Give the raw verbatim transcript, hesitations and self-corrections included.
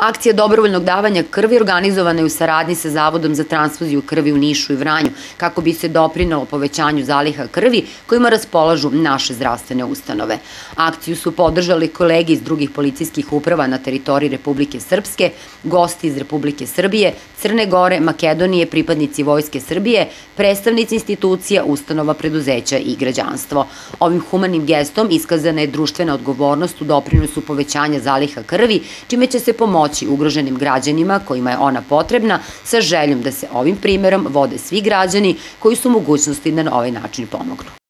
Akcija dobrovoljnog davanja krvi organizovana je u saradnji sa Zavodom za transfuziju krvi u Nišu i Vranju, kako bi se doprinelo povećanju zaliha krvi kojima raspolažu naše zdravstvene ustanove. Akciju su podržali kolege iz drugih policijskih uprava na teritoriji Republike Srpske, gosti iz Republike Srbije, Crne Gore, Makedonije, pripadnici Vojske Srbije, predstavnici institucija, ustanova, preduzeća i građanstvo. Ovim humanim gestom iskazana je društvena odgovornost u doprinosu povećanja zaliha krvi, čime će se pomoći ugroženim građanima kojima je ona potrebna, sa željom da se ovim primerom vode svi građani koji su u mogućnosti da na ovaj način pomognu.